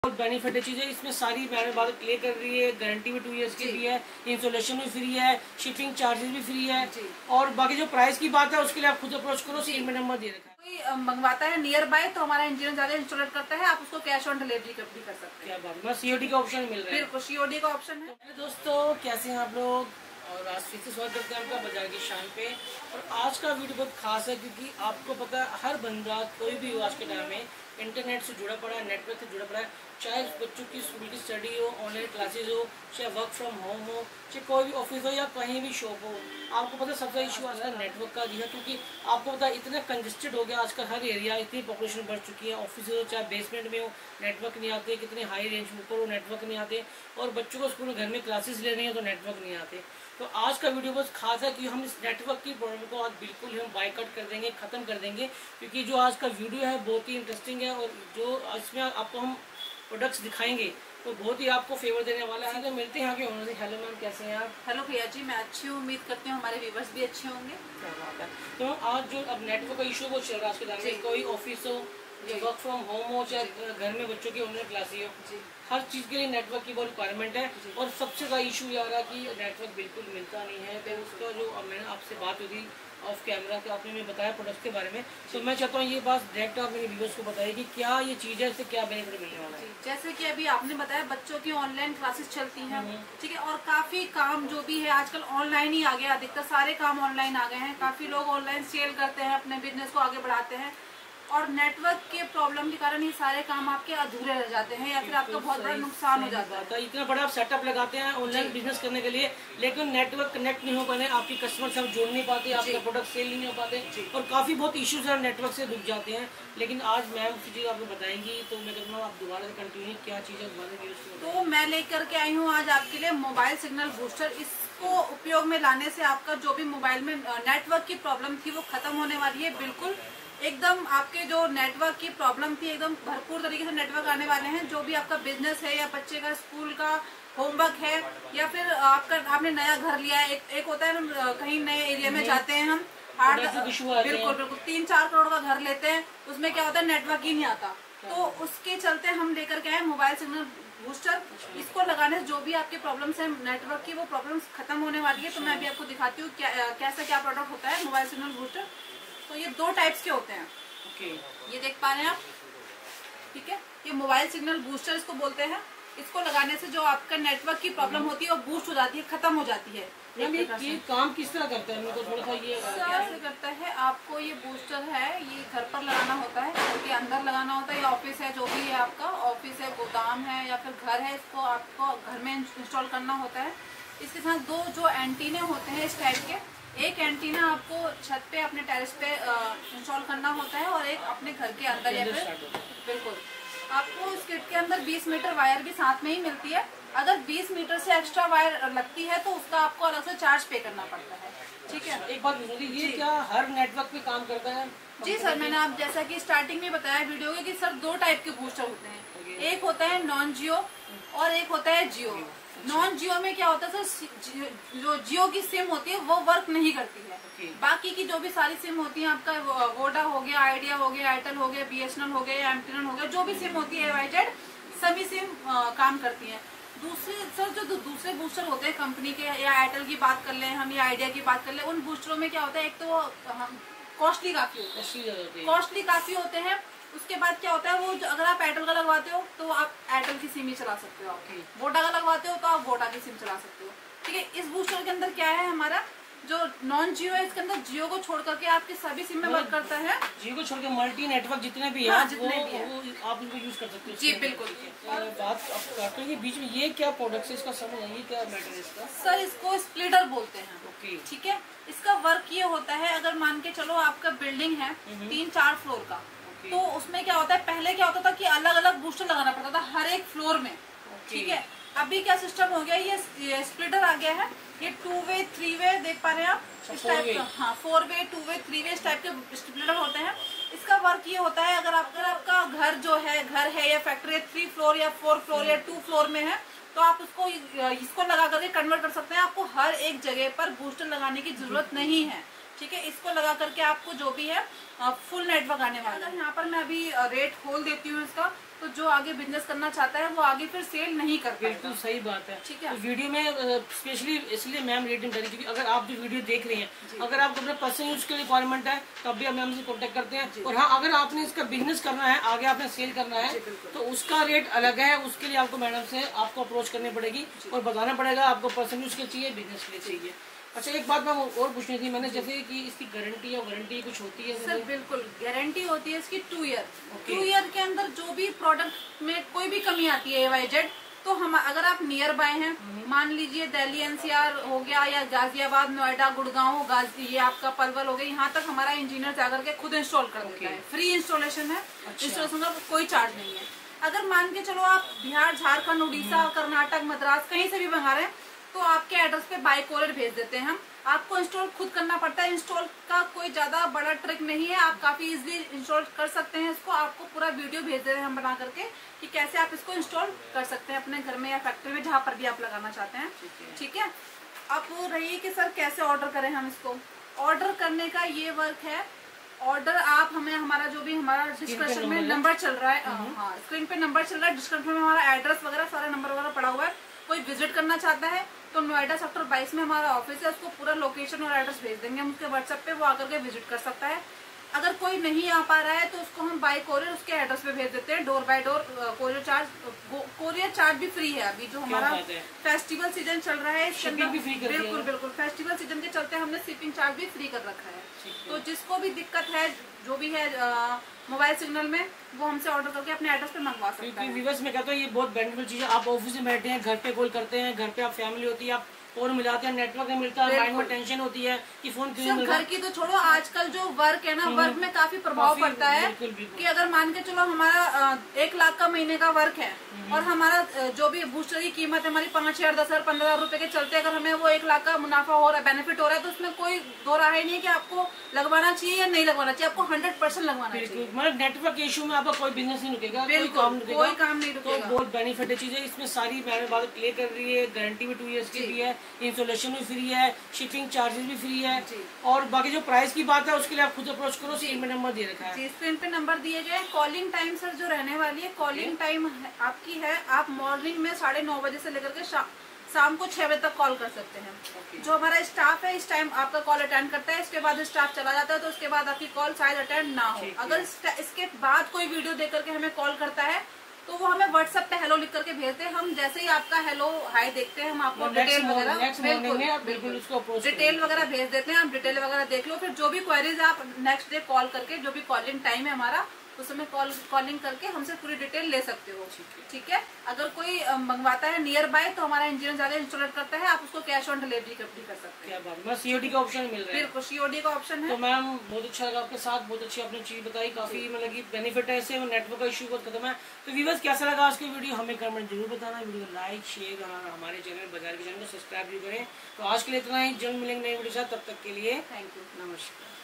बहुत बेनिफिट है चीज़ें इसमें सारी मैंने बात क्लियर कर रही है। गारंटी भी 2 ईयर्स की भी है, इंस्टॉलेशन भी फ्री है, शिपिंग चार्जेस भी फ्री है और बाकी जो प्राइस की बात है उसके लिए आप खुद अप्रोच करो, स्क्रीन में नंबर दे रखा है। कोई मंगवाता है नियर बाय तो हमारा इंजीनियर ज्यादा इंस्टॉल करता है, आप उसको कैश ऑन डिलीवरी भी कर सकते हैं। क्या बात है, सीओडी का ऑप्शन मिल रहा है। बिल्कुल सीओडी का ऑप्शन है। तो दोस्तों कैसे हैं आप लोग, और आज फिर से स्वागत करते हैं आपका बाजार की शान पे। और आज का वीडियो बहुत खास है क्योंकि आपको पता है हर बंदा कोई भी हो आज के टाइम में इंटरनेट से जुड़ा पड़ा है, नेटवर्क से जुड़ा पड़ा है। चाहे बच्चों की स्कूल की स्टडी हो, ऑनलाइन क्लासेज हो, चाहे वर्क फ्रॉम होम हो, चाहे कोई भी ऑफिस हो या कहीं भी शॉप हो, आपको पता है सबसे इशू आता है नेटवर्क का जी है। क्योंकि आपको पता है इतना कंजेस्टेड हो गया आजकल हर एरिया, इतनी पॉपुलेशन बढ़ चुकी है। ऑफिस हो चाहे बेसमेंट में हो नेटवर्क नहीं आते, कितने हाई रेंज में ऊपर हो नेटवर्क नहीं आते, और बच्चों को स्कूल में घर में क्लासेस ले रही हैं तो नेटवर्क नहीं आते। तो आज का वीडियो बहुत खास है कि हम इस नेटवर्क की प्रॉब्लम को आज बिल्कुल हम बाइकआउट कर देंगे, ख़त्म कर देंगे। क्योंकि जो आज का वीडियो है बहुत ही इंटरेस्टिंग है और जो इसमें आपको हम प्रोडक्ट्स दिखाएंगे तो बहुत ही आपको फेवर देने वाला है। तो मिलते हैं यहाँ के ओनर से। हेलो मैम, कैसे हैं आप? हेलो भैया जी, मैं अच्छी हूँ, उम्मीद करती हूँ हमारे व्यूवर्स भी अच्छे होंगे। क्या बात है। तो आज जो अब नेटवर्क का इशू वो चल रहा है आज के टाइम में, कोई ऑफिस हो या वर्क फ्रॉम होम हो चाहे घर में बच्चों की ऑनलाइन क्लासेस हो, हर चीज़ के लिए नेटवर्क की बहुत रिक्वायरमेंट है। और सबसे ज़्यादा इशू ये आ रहा है कि नेटवर्क बिल्कुल मिलता नहीं है। तो उसका जो मैंने आपसे बात हुई थी ऑफ कैमरा तो आपने मुझे बताया प्रोडक्ट के बारे में, तो मैं चाहता हूँ ये बात डायरेक्ट आप मेरे व्यूअर्स को बताइए कि क्या ये चीज़ है, इससे क्या बेनिफिट मिलने वाला है। जैसे कि अभी आपने बताया बच्चों की ऑनलाइन क्लासेस चलती हैं, ठीक है, और काफी काम जो भी है आजकल ऑनलाइन ही आ गया, अधिकतर सारे काम ऑनलाइन आ गए हैं। काफी लोग ऑनलाइन सेल करते हैं, अपने बिजनेस को आगे बढ़ाते हैं, और नेटवर्क के प्रॉब्लम के कारण ये सारे काम आपके अधूरे रह जाते हैं या फिर आपका बहुत बड़ा नुकसान हो जाता है। इतना बड़ा आप सेटअप लगाते हैं ऑनलाइन बिजनेस करने के लिए, लेकिन नेटवर्क कनेक्ट नहीं हो पाते, आपकी कस्टमर से आप जोड़ नहीं पाते, आपका प्रोडक्ट सेल नहीं हो पाते और काफ़ी बहुत इश्यूज है नेटवर्क से रुक जाते हैं। लेकिन आज मैम चीज़ आपको बताएंगी तो मैं कहता हूँ आप दोबारा से कंटिन्यू क्या चीज़ है। तो मैं लेकर के आई हूँ आज आपके लिए मोबाइल सिग्नल बूस्टर। इसको उपयोग में लाने से आपका जो भी मोबाइल में नेटवर्क की प्रॉब्लम थी वो खत्म होने वाली है। बिल्कुल एकदम आपके जो नेटवर्क की प्रॉब्लम थी एकदम भरपूर तरीके से नेटवर्क आने वाले हैं। जो भी आपका बिजनेस है या बच्चे का स्कूल का होमवर्क है या फिर आपने नया घर लिया है, एक होता है ना कहीं नए एरिया में जाते हैं हम, बिल्कुल 3-4 करोड़ का घर लेते हैं, उसमें क्या होता है नेटवर्क ही नहीं आता। तो उसके चलते हम लेकर के आए मोबाइल सिग्नल बूस्टर। इसको लगाने से जो भी आपकी प्रॉब्लम्स है नेटवर्क की वो प्रॉब्लम्स खत्म होने वाली है। तो मैं अभी आपको दिखाती हूँ कैसा क्या प्रोडक्ट होता है मोबाइल सिग्नल बूस्टर। तो ये 2 टाइप्स के होते हैं। ये देख पा रहे हैं आप, ठीक है, ये मोबाइल सिग्नल बूस्टर इसको बोलते हैं। इसको लगाने से जो आपका नेटवर्क की प्रॉब्लम होती है वो बूस्ट हो जाती है, खत्म हो जाती है। ये काम किस तरह करता है, तो थोड़ा सा ये कैसे करता है। आपको ये बूस्टर है ये घर पर लगाना होता है, घर के अंदर लगाना होता है, या ऑफिस है जो भी है आपका ऑफिस है, गोदाम है या फिर घर है, इसको आपको घर में इंस्टॉल करना होता है। इसके साथ 2 जो एंटीने होते हैं इस टाइप के, एक एंटीना आपको छत पे अपने टेरेस पे इंस्टॉल करना होता है और एक अपने घर के अंदर या फिर बिल्कुल आपको इस किट के अंदर 20 मीटर वायर भी साथ में ही मिलती है। अगर 20 मीटर से एक्स्ट्रा वायर लगती है तो उसका आपको अलग से चार्ज पे करना पड़ता है, ठीक है। एक बात पूछूंगी, ये क्या हर नेटवर्क पे काम करता है? जी सर, मैंने आप जैसा कि स्टार्टिंग में बताया वीडियो के कि सर 2 टाइप के बूस्टर होते हैं, एक होता है नॉन जियो और एक होता है जियो। नॉन जियो में क्या होता है सर, जो जियो की सिम होती है वो वर्क नहीं करती है। बाकी की जो भी सारी सिम होती है आपका वोडा हो गया, आइडिया हो गया, एयरटेल हो गया, बीएसएनएल हो गया, एमटीएनएल हो गया, जो भी सिम होती है वाईजेड सभी सिम काम करती हैं। दूसरे सर जो दूसरे बूस्टर होते हैं कंपनी के, या एयरटेल की बात कर लें हम या आइडिया की बात कर लें, उन बूस्टरों में क्या होता है, एक तो कॉस्टली काफी होते हैं। उसके बाद क्या होता है वो अगर आप एयरटेल का लगवाते हो तो आप एयरटेल की सिम ही चला सकते हो, आप वोडा का लगवाते हो तो आप वोडा की सिम चला सकते हो, ठीक है। इस बूस्टर के अंदर क्या है, हमारा जो नॉन जियो है इसके अंदर जियो को छोड़ करके आपके सभी सिम में वर्क करता है। जियो को छोड़ के मल्टी नेटवर्क जितने भी हैं, वो आप इनको यूज कर सकते हो। जी बिल्कुल। बात करते हैं बीच में ये क्या प्रोडक्ट है, इसका समझ आइए क्या मैटर है इसका? सर इसको स्प्लिटर बोलते हैं, ठीक है। इसका वर्क ये होता है, अगर मान के चलो आपका बिल्डिंग है 3-4 फ्लोर का, तो उसमें क्या होता है, पहले क्या होता था कि अलग अलग बूस्टर लगाना पड़ता था हर एक फ्लोर में, ठीक है। अभी क्या सिस्टम हो गया, ये स्प्लिटर आ गया है, ये 2 वे 3 वे देख पा रहे हैं आप इस टाइप का, हाँ 4 वे 2 वे 3 वे इस टाइप के स्प्लिटर होते हैं। इसका वर्क ये होता है, अगर आपका घर जो है घर है या फैक्ट्री 3 फ्लोर या 4 फ्लोर या 2 फ्लोर में है तो आप इसको लगा करके कन्वर्ट कर सकते हैं। आपको हर एक जगह पर बूस्टर लगाने की जरूरत नहीं है, ठीक है, इसको लगा करके आपको जो भी है फुल नेटवर्क आने वाला है। यहाँ पर मैं अभी रेट खोल देती हूँ इसका, तो जो आगे बिजनेस करना चाहता है वो आगे फिर सेल नहीं कर पाएगा। बिल्कुल सही बात है। ठीक है, तो वीडियो में स्पेशली इसलिए मैम रेटिंग करें क्योंकि अगर आप जो वीडियो देख रहे हैं, अगर आपको अपने पर्सनल यूज के लिए रिक्वायरमेंट है तब भी आप मैम से कॉन्टेक्ट करते हैं। और हाँ, अगर आपने इसका बिजनेस करना है, आगे आपने सेल करना है, तो उसका रेट अलग है। उसके लिए आपको मैडम से आपको अप्रोच करनी पड़ेगी और बताना पड़ेगा आपको पर्सनल यूज के चाहिए, बिजनेस के लिए चाहिए। अच्छा, एक बात मैं और पूछनी थी मैंने, जैसे कि इसकी गारंटी और वारंटी कुछ होती है? सर बिल्कुल गारंटी होती है इसकी 2 ईयर। 2 ईयर के अंदर जो भी प्रोडक्ट में कोई भी कमी आती है AYZ, तो हम अगर आप नियर बाय हैं, मान लीजिए दिल्ली NCR हो गया या गाजियाबाद, नोएडा, गुड़गांव, गाजी, ये आपका पलवल हो गया, यहाँ तक हमारा इंजीनियर जाकर के खुद इंस्टॉल कर देता है। फ्री इंस्टॉलेशन है। इंस्टॉलेशन का कोई चार्ज नहीं है। अगर मान के चलो आप बिहार, झारखंड, उड़ीसा, कर्नाटक, मद्रास कहीं से भी मंगा रहे हैं, तो आपके एड्रेस पे बाय कोरियर भेज देते हैं हम। आपको इंस्टॉल खुद करना पड़ता है। इंस्टॉल का कोई ज्यादा बड़ा ट्रिक नहीं है, आप काफी इजीली इंस्टॉल कर सकते हैं इसको। आपको पूरा वीडियो भेज दे रहे हैं हम बना करके कि कैसे आप इसको इंस्टॉल कर सकते हैं अपने घर में या फैक्ट्री में, जहाँ पर भी आप लगाना चाहते हैं। ठीक है, अब वो रही कि सर कैसे ऑर्डर करें हम इसको। ऑर्डर करने का ये वर्क है। ऑर्डर आप हमें, हमारा जो भी हमारा डिस्क्रिप्शन में नंबर चल रहा है, हाँ स्क्रीन पे नंबर चल रहा है, डिस्क्रिप्शन में हमारा एड्रेस वगैरह सारा नंबर वगैरह पड़ा हुआ है। कोई विजिट करना चाहता है तो नोएडा सेक्टर 22 में हमारा ऑफिस है, उसको पूरा लोकेशन और एड्रेस भेज देंगे हम उसके व्हाट्सएप पे, वो आकर के विजिट कर सकता है। अगर कोई नहीं आ पा रहा है तो उसको हम बाय कोरियर उसके एड्रेस पे भेज देते हैं। Door by door courier charge भी फ्री है। अभी जो हमारा फेस्टिवल सीजन चल रहा है इसके अंदर बिल्कुल बिल्कुल फेस्टिवल सीजन के चलते हमने शिपिंग चार्ज भी फ्री कर रखा है। तो जिसको भी दिक्कत है, जो भी है मोबाइल सिग्नल में, वो हमसे ऑर्डर करके अपने एड्रेस पे मंगवा सकते हैं। व्यूअर्स में कहता हूँ ये बहुत बेनिफिट चीज है। आप ऑफिस में बैठे हैं, घर पे कॉल करते हैं, घर पे आप फैमिली होती है, आप फोन मिलाते हैं, नेटवर्क नहीं मिलता, माइंड में टेंशन होती है कि फोन क्यों मिल रहा है। घर की तो छोड़ो, आजकल जो वर्क है ना, वर्क में काफी प्रभाव पड़ता है। कि अगर मान के चलो हमारा 1 लाख का महीने का वर्क है और हमारा जो भी बूस्टर की कीमत है हमारी 5,000, 10,000, 15,000 रुपए के चलते अगर हमें वो 1 लाख का मुनाफा हो रहा है, बेनिफिट हो रहा है, तो उसमें कोई दो राय नहीं है कि आपको लगवाना चाहिए या नहीं लगवाना चाहिए। आपको 100% लगवाना चाहिए। मतलब नेटवर्क इशू में आपका कोई बिजनेस नहीं रुकेगा, कोई काम नहीं रुकेगा। तो बहुत बेनिफिट चीज है। इसमें सारी मैंने बात क्लियर कर रही है। गारंटी भी 2 ईयर्स की भी है, इंस्टॉलेशन फ्री है, शिपिंग चार्जेस भी फ्री है। और बाकी जो प्राइस की बात है उसके लिए आप खुद अप्रोच करो। स्क्रीन पे नंबर दे रखा है। जी, स्क्रीन पे नंबर दिए गए। कॉलिंग टाइम सर जो रहने वाली है, कॉलिंग टाइम आपकी है, आप मॉर्निंग में 9:30 बजे से लेकर के शाम को 6 बजे तक कॉल कर सकते हैं। जो हमारा स्टाफ है इस टाइम आपका कॉल अटेंड करता है। इसके बाद स्टाफ चला जाता है, तो उसके बाद आपकी कॉल शायद अटेंड ना हो। अगर इसके बाद कोई वीडियो देख करके हमें कॉल करता है तो वो हमें व्हाट्सएप पे हेलो लिख करके भेजते हैं। हम जैसे ही आपका हेलो हाय देखते हैं, हम आपको डिटेल वगैरह बिल्कुल डिटेल वगैरह भेज देते हैं। आप डिटेल वगैरह देख लो, फिर जो भी क्वेरीज आप नेक्स्ट डे कॉल करके, जो भी कॉलिंग टाइम है हमारा, उस समय कॉलिंग करके हमसे पूरी डिटेल ले सकते हो। ठीक है, अगर कोई मंगवाता है नियर बाय तो हमारा इंजीनियर जाकर इंस्टॉल करता है, आप उसको कैश ऑन डिलीवरी भी कर सकते हैं। क्या बात है, सीओडी का ऑप्शन मिल रहा है। बिल्कुल सीओडी का ऑप्शन है। तो मैम बहुत अच्छा लगा आपके साथ, बहुत अच्छी आपने चीज बताई, काफी मतलब की बेनिफिट है इससे, नेटवर्क का इशू बहुत खत्म है। तो व्यूअर्स कैसा लगा आज की वीडियो हमें कमेंट जरूर बताना। वीडियो को लाइक शेयर और हमारे चैनल बाजार के चैनल को सब्सक्राइब भी करें। तो आज के लिए इतना ही, जल्द मिलेंगे नई वीडियो साथ, तब तक के लिए थैंक यू, नमस्कार।